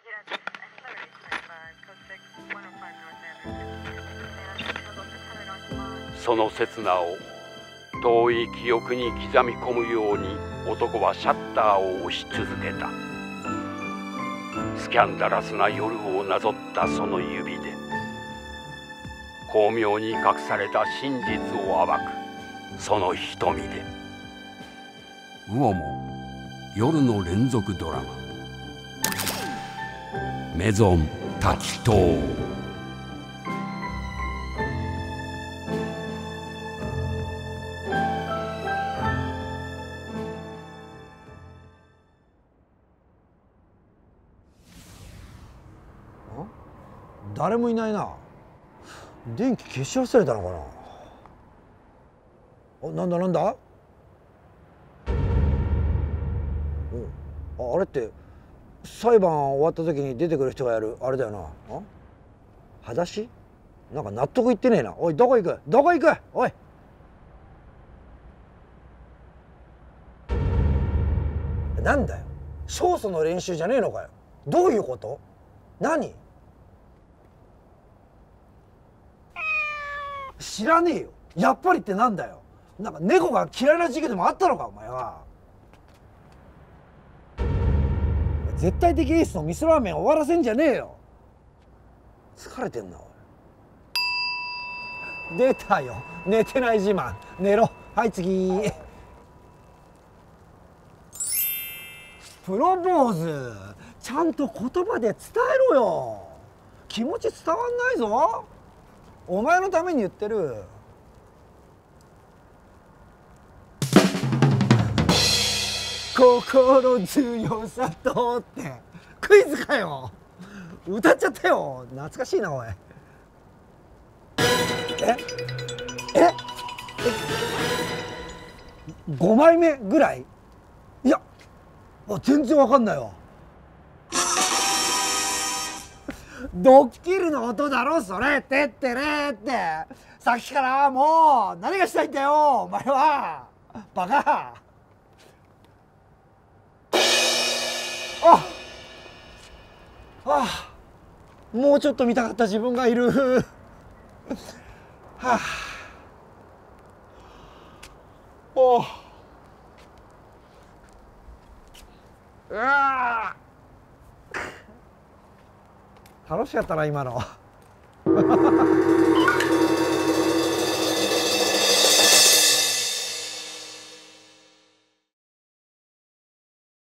その刹那を遠い記憶に刻み込むように男はシャッターを押し続けた。スキャンダラスな夜をなぞったその指で巧妙に隠された真実を暴くその瞳で。魚も夜の連続ドラマメゾン滝藤。 誰もいないな。電気消し忘れたのかな。なんだなんだ。あれって裁判終わった時に出てくる人がやるあれだよな。裸足なんか納得いってねえな。おいどこ行くどこ行く。おいなんだよ勝訴の練習じゃねえのかよ。どういうこと。何。知らねえよ。やっぱりってなんだよ。なんか猫が嫌いな時期でもあったのかお前は。絶対的エースの味噌ラーメン終わらせんじゃねえよ。疲れてんなおい。出たよ寝てない自慢。寝ろ。はい次。プロポーズちゃんと言葉で伝えろよ。気持ち伝わんないぞ。お前のために言ってる。心強さとってクイズかよ。歌っちゃったよ。懐かしいなおい。え5枚目ぐらい。いや全然わかんないわ。ドッキリの音だろそれ。てってれって。さっきからもう何がしたいんだよお前は。バカ。もうちょっと見たかった自分がいる。はあ、楽しかったな今の。